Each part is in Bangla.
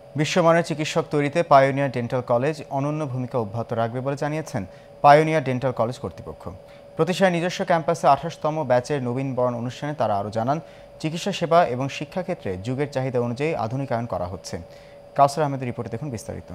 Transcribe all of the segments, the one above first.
বিশ্বমানের চিকিৎসক তৈরিতে পায়োনিয়ার ডেন্টাল কলেজ অনন্য ভূমিকা অব্যাহত রাখবে বলে জানিয়েছেন পায়োনিয়ার ডেন্টাল কলেজ কর্তৃপক্ষ। প্রতিষ্ঠানের নিজস্ব ক্যাম্পাসে 28তম ব্যাচের নবীনবরণ অনুষ্ঠানে তারা আরও জানান, চিকিৎসা সেবা এবং শিক্ষাক্ষেত্রে যুগের চাহিদা অনুযায়ী আধুনিকায়ন করা হচ্ছে। কাউসার আহমেদের রিপোর্টে দেখুন বিস্তারিত।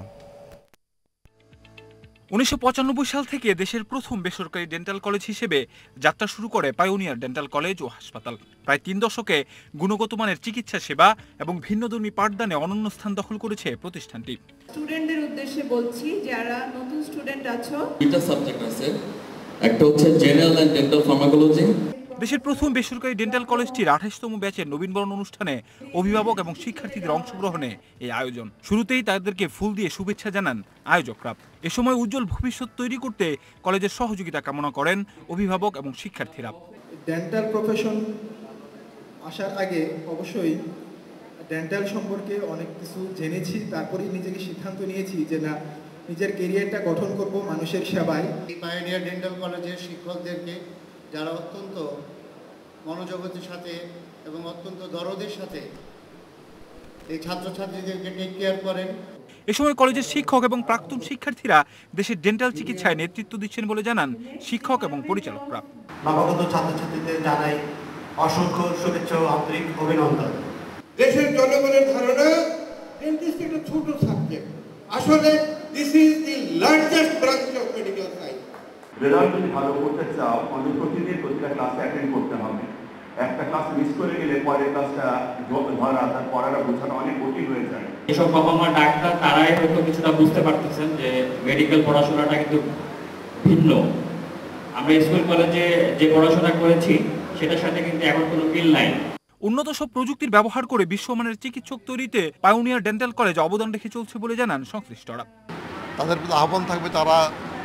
1995 সাল থেকে দেশের প্রথম বেসরকারি ডেন্টাল কলেজ হিসেবে যাত্রা শুরু করে পায়োনিয়ার ডেন্টাল কলেজ ও হাসপাতাল। প্রায় 3 দশকে গুণগত মানের চিকিৎসা সেবা এবং ভিন্নধর্মী পাঠদানে অনন্য স্থান দখল করেছে প্রতিষ্ঠানটি। স্টুডেন্টদের উদ্দেশ্যে বলছি, যারা নতুন স্টুডেন্ট আছো, দুটো সাবজেক্ট আছে, একটা হচ্ছে জেনারেল এন্ড ডেন্টাল ফার্মাকোলজি। দেশের প্রথম বেসরকারি ডেন্টাল কলেজটির 28তম ব্যাচের নবীনবরণ অনুষ্ঠানে অভিভাবক এবং শিক্ষার্থীদের অংশগ্রহণে এই আয়োজন। শুরুতেই তাদেরকে ফুল দিয়ে শুভেচ্ছা জানান আয়োজকরা। এ সময় উজ্জ্বল ভবিষ্যৎ তৈরি করতে কলেজের সহযোগিতা কামনা করেন অভিভাবক এবং শিক্ষার্থীরা। ডেন্টাল প্রফেশন আসার আগে অবশ্যই ডেন্টাল সম্পর্কে অনেক কিছু জেনেছি, তারপরেই নিজেকে সিদ্ধান্ত নিয়েছি যে না, নিজের ক্যারিয়ারটা গঠন করব মানুষের সেবায়। এই পায়োনিয়ার ডেন্টাল কলেজের শিক্ষকদেরকে, যারা অত্যন্ত মনোযোগের সাথে এবং অত্যন্ত দরদের সাথে এই ছাত্রছাত্রীদেরকে টেক কেয়ার করেন। এ সময় কলেজের শিক্ষক এবং প্রাক্তন শিক্ষার্থীরা দেশের ডেন্টাল চিকিৎসায় নেতৃত্ব দিচ্ছেন বলে জানান শিক্ষক এবং পরিচালকরা। নবাগত ছাত্রছাত্রীদের জানাই অসংখ্য শুভেচ্ছা ও আন্তরিক অভিনন্দন। দেশের জনগণের ধারণা ডেন্টিস্ট একটা ছোট সাবজেক্ট, আসলে this is the largest branch of medical science. Result যদি ভালো করতে চাও, প্রতিদিন প্রতিটা ক্লাসে অ্যাটেন্ড করতে হবে। একটা ক্লাস মিস করে গেলে পরের ক্লাসটা ধরা, তার পড়াটা বোঝাটা অনেক কঠিন হয়ে যায়। এসব বাবা মা ডাক্তার তারাই হয়তো কিছুটা বুঝতে পারতেছেন যে মেডিকেল পড়াশোনাটা কিন্তু ভিন্ন। আমরা স্কুল কলেজে যে পড়াশোনা করেছি সেটার সাথে কিন্তু এখন কোনো মিল নাই। উন্নত সব প্রযুক্তির ব্যবহার করে বিশ্বমানের চিকিৎসক তৈরিতে পায়োনিয়ার ডেন্টাল কলেজ অবদান রেখে চলছে বলে জানান সংশ্লিষ্টরা। তাদের প্রতি আহ্বান থাকবে, তারা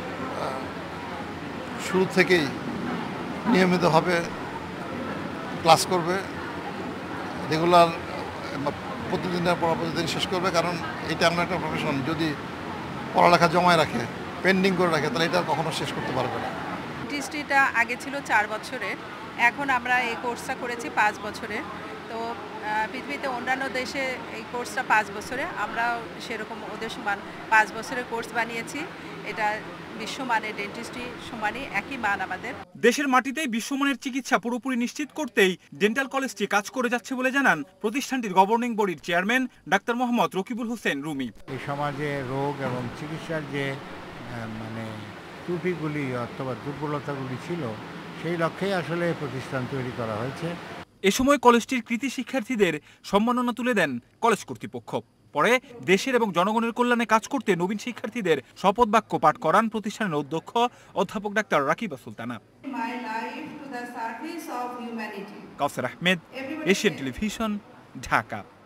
শুরু থেকেই নিয়মিতভাবে ক্লাস করবে, রেগুলার প্রতিদিনের পড়া প্রতিদিন শেষ করবে। কারণ এটা এমন একটা প্রফেশন, যদি পড়ালেখা জমায় রাখে, পেন্ডিং করে রাখে, তাহলে এটা কখনো শেষ করতে পারবে না। ডিস্ট্রিক্টটা আগে ছিল 4 বছরের, এখন আমরা এই কোর্সটা করেছি 5 বছরের। তো পৃথিবীতে অন্যান্য দেশে এই কোর্সটা 5 বছরে, আমরা সেরকম ওদের সমান 5 বছরের কোর্স বানিয়েছি। এটা বিশ্বমানের ডেন্টিস্ট্রি সমানই একই মান আমাদের। দেশের মাটিতেই বিশ্বমানের চিকিৎসা পুরোপুরি নিশ্চিত করতেই ডেন্টাল কলেজটি কাজ করে যাচ্ছে বলে জানান প্রতিষ্ঠানটির গভর্নিং বডির চেয়ারম্যান ডাক্তার মোহাম্মদ রকিবুল হোসেন রুমি। এই সমাজে রোগ এবং চিকিৎসার যে ত্রুটিগুলি অথবা দুর্বলতাগুলি ছিল, সেই লক্ষ্যেই আসলে প্রতিষ্ঠান তৈরি করা হয়েছে। এ সময় কলেজটির কৃতি শিক্ষার্থীদের সম্মাননা তুলে দেন কলেজ কর্তৃপক্ষ। পরে দেশের এবং জনগণের কল্যাণে কাজ করতে নবীন শিক্ষার্থীদের শপথ বাক্য পাঠ করান প্রতিষ্ঠানের অধ্যক্ষ অধ্যাপক ডাক্তার রাকিবা সুলতানা। Kausar Ahmed, Asian television, Dhaka.